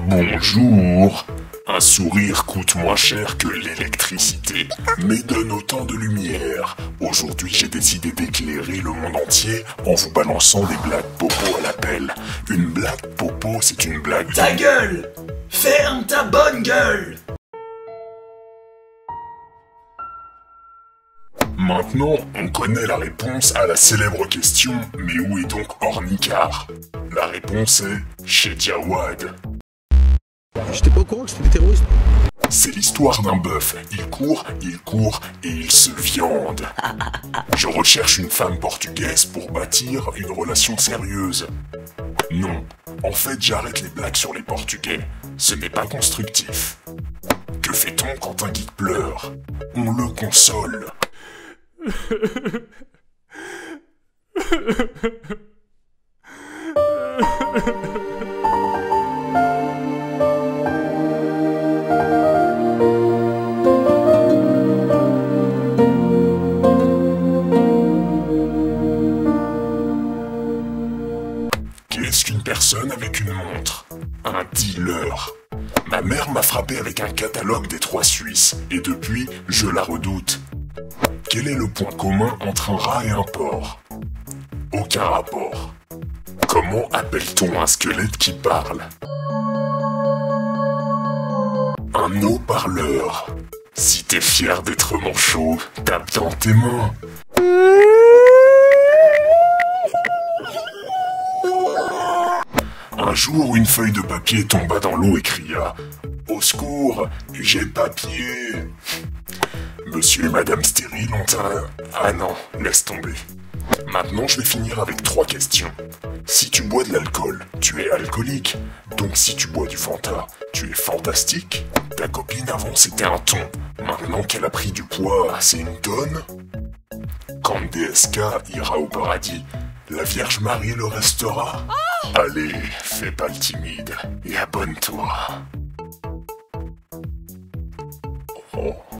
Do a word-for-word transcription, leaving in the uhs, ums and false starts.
Bonjour. Un sourire coûte moins cher que l'électricité, mais donne autant de lumière. Aujourd'hui, j'ai décidé d'éclairer le monde entier en vous balançant des blagues popo à l'appel. Une blague popo, c'est une blague... Ta gueule! Ferme ta bonne gueule! Maintenant, on connaît la réponse à la célèbre question « Mais où est donc Ornicar ?» La réponse est « Chez Jawad ». J'étais pas au courant que c'était des terroristes. C'est l'histoire d'un bœuf. Il court, il court et il se viande. Je recherche une femme portugaise pour bâtir une relation sérieuse. Non, en fait j'arrête les blagues sur les Portugais. Ce n'est pas constructif. Que fait-on quand un geek pleure? On le console. Qu'est-ce qu'une personne avec une montre? Un dealer. Ma mère m'a frappé avec un catalogue des trois Suisses, et depuis, je la redoute. Quel est le point commun entre un rat et un porc? Aucun rapport. Comment appelle-t-on un squelette qui parle? Un haut-parleur. Si t'es fier d'être manchot, tape dans tes mains. Un jour, une feuille de papier tomba dans l'eau et cria « Au secours, j'ai papier !» Monsieur et Madame Stérile ont un... Ah non, laisse tomber. Maintenant, je vais finir avec trois questions. Si tu bois de l'alcool, tu es alcoolique. Donc si tu bois du Fanta, tu es fantastique. Ta copine avant c'était un ton. Maintenant qu'elle a pris du poids, c'est une tonne. Quand D S K ira au paradis, la Vierge Marie le restera. Allez, fais pas le timide et abonne-toi. Oh.